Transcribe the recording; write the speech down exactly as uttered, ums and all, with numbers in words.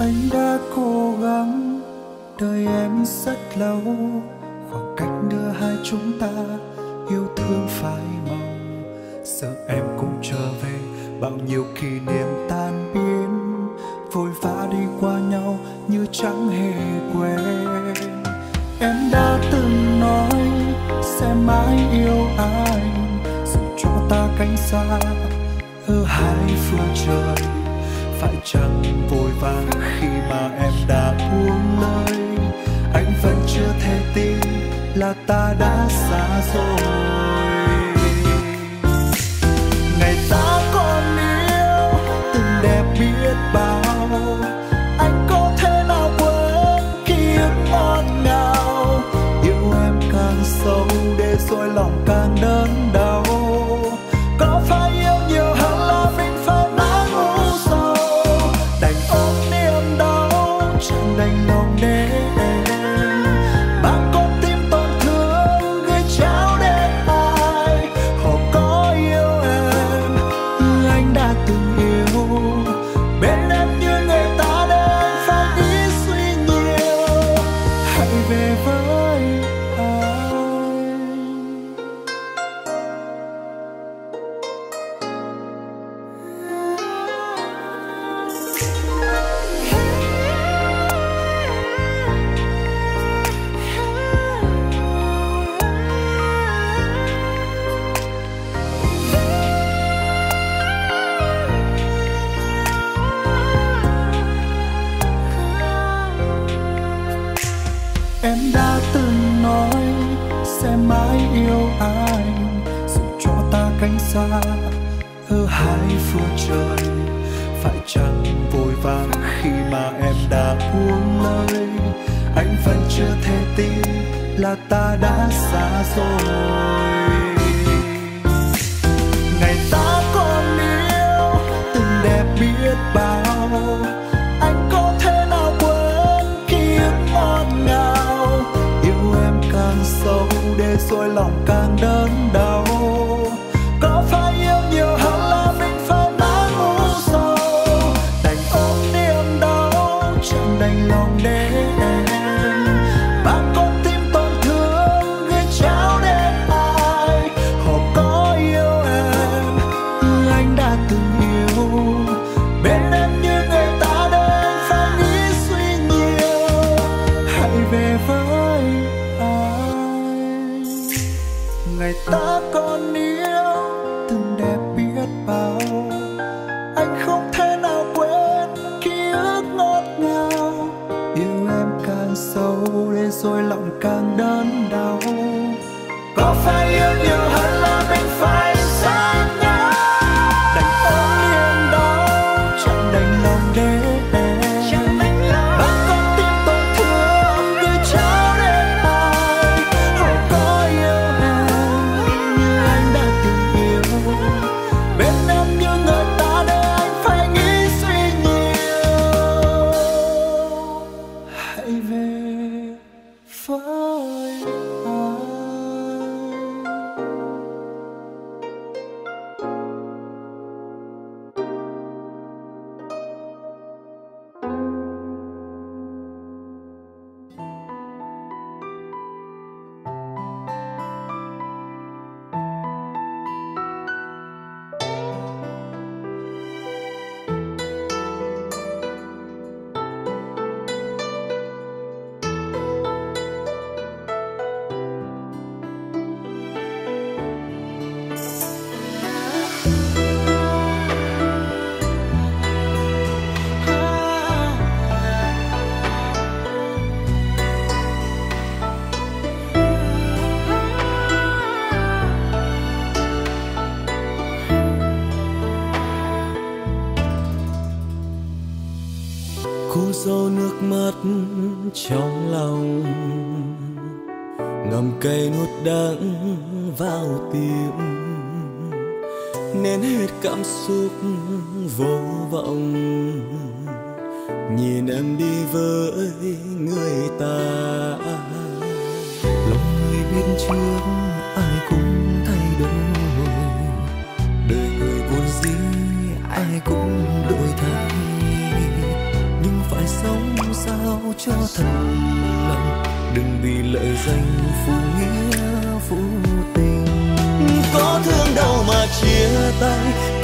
Anh đã cố gắng đợi em rất lâu, khoảng cách đưa hai chúng ta yêu thương phai màu. Giờ em cũng trở về, bao nhiêu kỷ niệm tan biến, vội vã đi qua nhau như chẳng hề quen. Em đã từng nói sẽ mãi yêu anh, dù cho ta cánh xa ở hai phương trời. Phải chăng vội vàng khi mà em đã buông lời, anh vẫn chưa thể tin là ta đã xa rồi. Ngày ta còn yêu từng đẹp biết bao, anh có thể nào quên ký ức ngọt ngào. Yêu em càng sâu để rồi lòng càng đớn đau. Có phải yêu nhiều hơn là mình phải mãi ngu sầu, đành ôm niềm đau chẳng đành lòng để em mang con tim tổn thương gửi trao đến ai. Họ có yêu em như anh đã từng yêu, bên em như người ta để anh phải nghĩ suy nhiều. Hãy về với anh. Em đã từng nói sẽ mãi yêu anh, dù cho ta cánh xa ở hai phương trời. Phải chăng vội vàng khi mà em đã buông lời, anh vẫn chưa thể tin là ta đã xa rồi. Ngày ta còn yêu từng đẹp biết bao, anh có thể nào quên ký ức ngọt ngào. Yêu em càng sâu để rồi lòng càng đớn đau. Có phải yêu nhiều hơn là mình phải mãi ngu sầu, đành ôm niềm đau chẳng đành lòng để em mang con tim tổn thương gửi trao đến ai. Họ có yêu em như anh đã từng yêu, bên em như người ta để anh phải nghĩ suy nhiều. Hãy về với anh. Ngày ta còn yêu từng đẹp biết bao, anh không thể nào quên ký ức ngọt ngào. Yêu em càng sâu để rồi lòng càng đớn đau. Có phải yêu nhiều hơn là mình phải xa nhau, đành ôm niềm đau chẳng đành lòng để em mang con tim tổn thương gửi trao đến ai. Họ có yêu em như anh đã từng yêu, bên em như người ta để anh phải nghĩ suy nhiều. Hãy về với anh. Cô dâu nước mắt trong lòng, ngậm cây nuốt đắng vào tim, nén hết cảm xúc vô vọng. Nhìn em đi với người ta, lòng người biết trước ai cũng thay đổi, đời người vốn dĩ ai cũng đổi thay. Nhưng phải sống sao cho thật lòng, đừng vì lợi danh phụ nghĩa phụ tình. Có thương đâu mà chia tay,